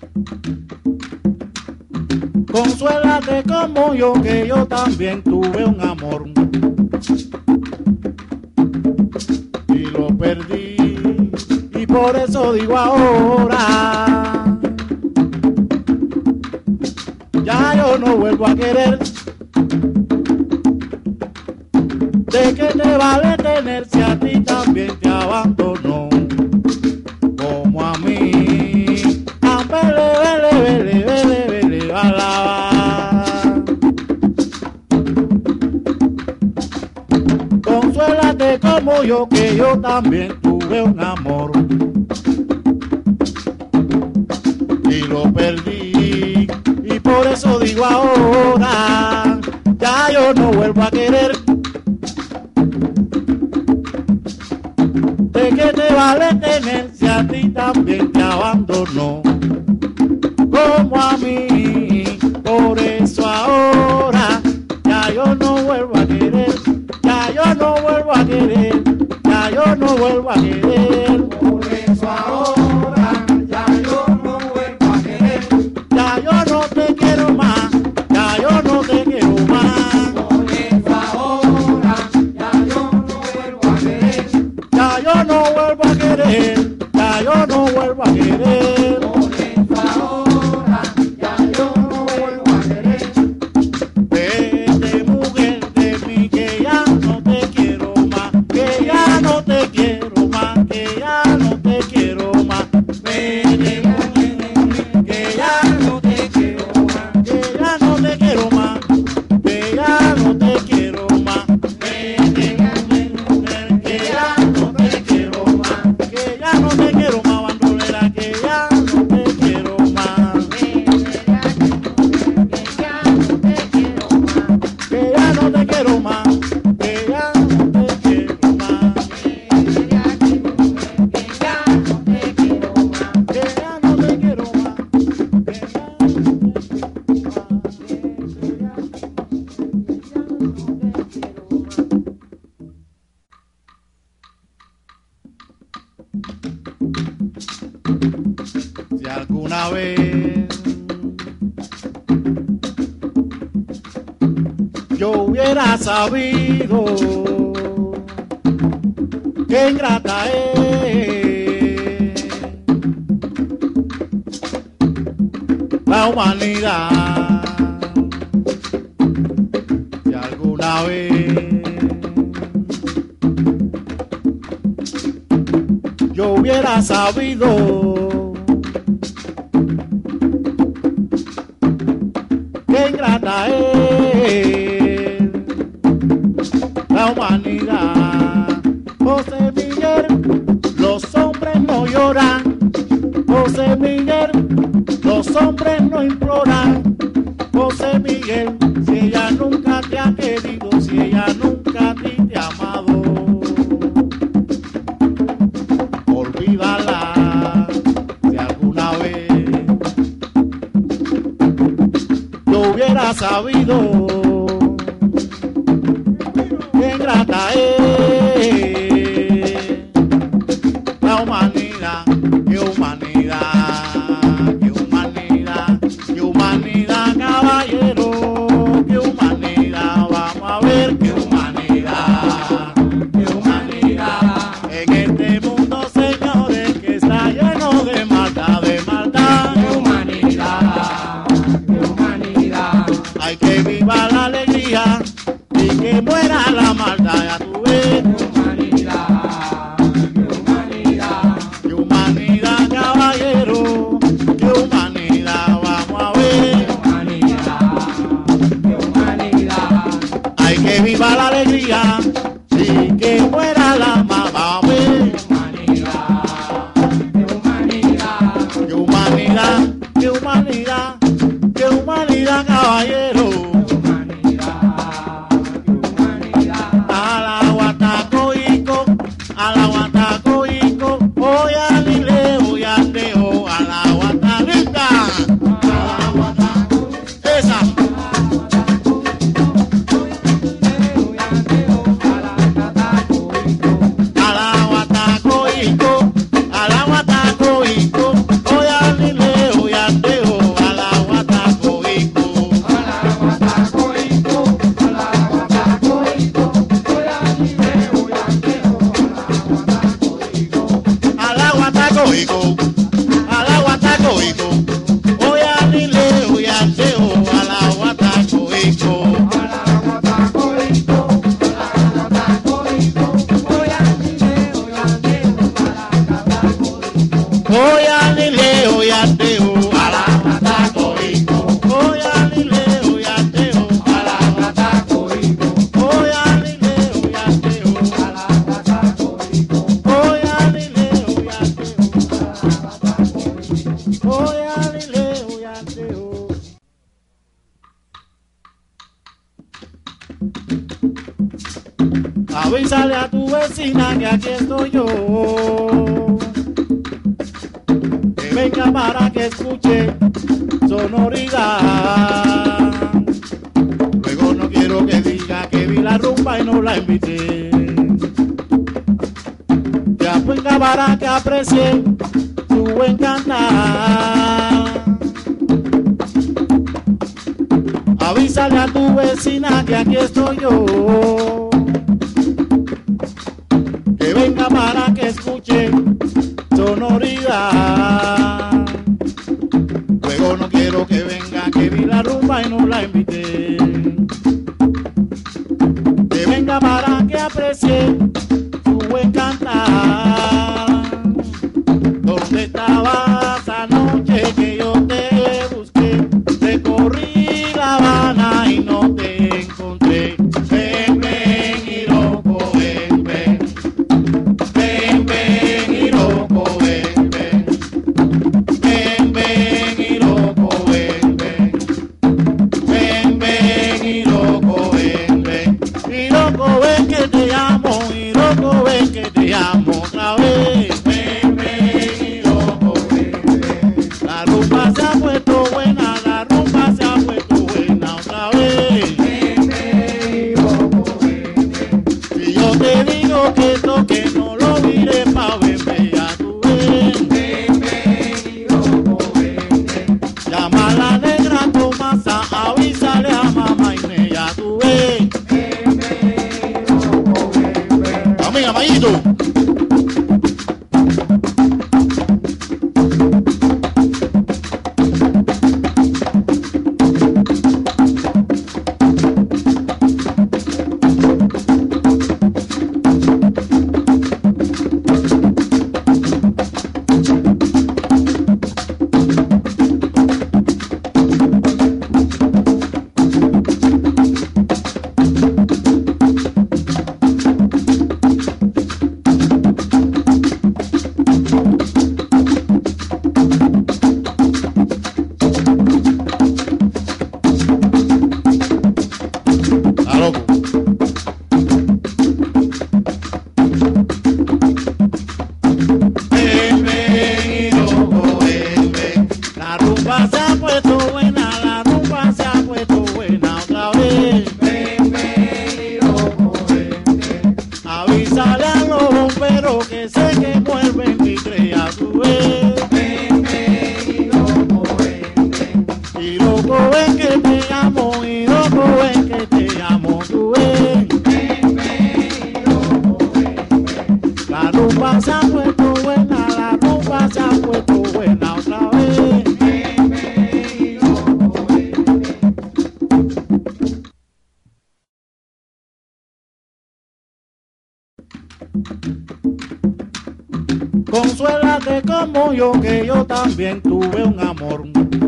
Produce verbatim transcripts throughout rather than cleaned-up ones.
Consuélate como yo, que yo también tuve un amor y lo perdí, y por eso digo ahora, ya yo no vuelvo a querer. ¿De qué te vale tener si a ti también te abandonó? Como a mí. Ah, vele, vele, vele, vele, vele, balaba. Consuélate como yo, que yo también tuve un amor y lo perdí, y por eso digo ahora, ya yo no vuelvo a querer. ¿De qué te vale tener si a ti también te abandonó? Como a mí, por eso ahora ya yo no vuelvo a querer, ya yo no vuelvo a querer, ya yo no vuelvo a querer. Por eso ahora ya yo no vuelvo a querer, Ya yo no te quiero más, ya yo no te quiero más. por eso ahora ya yo no vuelvo a querer, Ya yo no vuelvo a querer, ya yo no vuelvo a querer. por eso ahora ya yo no vuelvo a querer. Vete, mujer de mí, que ya no te quiero más, que ya no te quiero más, que ya no te quiero más. Vete, mujer de mí, que ya no te quiero más, que ya no te quiero más, que ya no te quiero más. Vete, mujer, que ya no te quiero más, que ya no te quiero más, bandolera, que ya no te quiero más. Que ya no te quiero más, que ya no te quiero más, que ya no te quiero más, que ya no te quiero más, que si alguna vez yo hubiera sabido qué ingrata es la humanidad, si alguna vez yo hubiera sabido qué ingrata es la humanidad. José Miguel, los hombres no lloran. José Miguel, los hombres no imploran. José Miguel, si ella nunca te ha querido, si ella nunca a ti te ha amado, olvídala. Si alguna vez yo hubiera sabido qué ingrata es la humanidad, qué humanidad, qué humanidad, qué humanidad, caballero, qué humanidad, vamos a ver qué humanidad, qué humanidad, en este mundo, señores, que está lleno de maldad, de maldad, ¡Qué humanidad! ¡Qué humanidad! hay que viva la alegría y que muera la maldad, ya tú ves. hijo. Oyanile, oyanteo, alaguataco, hijo. Oyanile, oyanteo, alaguataco, hijo. Oyanile, oyanteo, alaguataco, hijo. Oyanile, oyanteo, alaguataco, hijo. Oyanile, oyanteo, Oyanile, oyanteo. Avísale a tu vecina que aquí estoy yo, que venga para que escuche sonoridad. Luego no quiero que diga que vi la rumba y no la invité. Que venga para que aprecie su buen cantar. Avísale a tu vecina que aquí estoy yo, que venga para que escuche sonoridad. Luego no quiero que venga que vi la rumba y no la invité. Que venga para que aprecie su buen cantar. ¿Dónde estabas anoche que yo te busqué? Recorrí La Habana y no te encontré. Ven, ven, y loco, ven, ven. Ven, ven, y loco, ven, ven. Ven, ven, y loco, ven, ven. Ven, ven, y loco, ven, ven. Y loco, ven que te amo, y loco, ven que te amo otra vez. Ven, ven, y loco, ven, ven. La rumba se ha puesto buena, la rumba se ha puesto buena otra vez. Ven, ven, y loco, ven, ven. Si yo te digo que toque, no lo mires pa' verme, ya tú ves. Ven, ven, y loco, ven, ven. Llama a la negra Tomasa, avísale a mamá Inés, ya tú ves. Ven, ven, y loco, ven, ven. Amiga, Mayito. Está loco. Ven, ven, y loco, ven, ven. La rumba se ha puesto buena, la rumba se ha puesto buena otra vez. Ven, ven, y loco, ven, ven. Avísale a los bomberos que se quemó el veintitrés, ya tú ves. Ven, ven, y loco, ven, ven. Y loco, ven que te amo, y loco, ven que te amo, tú ves. Ven, ven, y loco, ven, ven. La rumba se ha puesto buena, la rumba se ha puesto buena otra vez. Ven, ven, y loco, ven, ven. Consuélate como yo, que yo también tuve un amor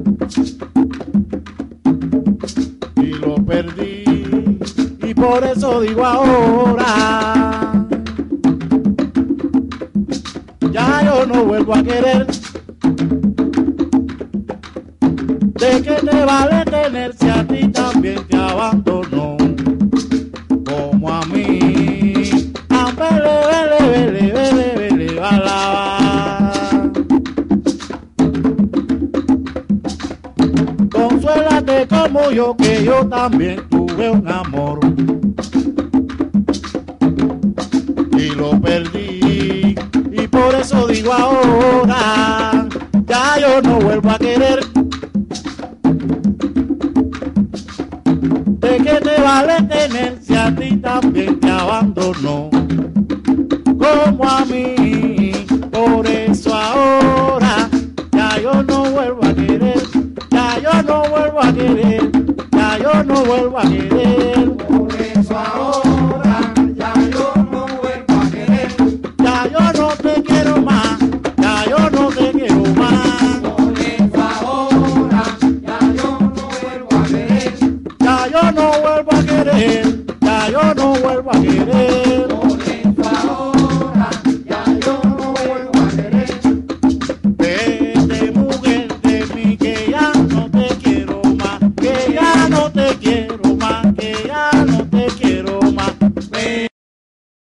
y lo perdí, y por eso digo ahora, ya yo no vuelvo a querer. ¿De qué te vale tener si a ti también te abandonó? Como a mí. Ah, vele, vele, vele, vele, vele, balaba. Consuélate como yo, que yo también tuve un amor y lo perdí, y por eso digo ahora, ya yo no vuelvo a querer. ¿De qué te vale tener si a ti también te abandonó? Como a mí, por eso ahora ya yo no vuelvo quiero más.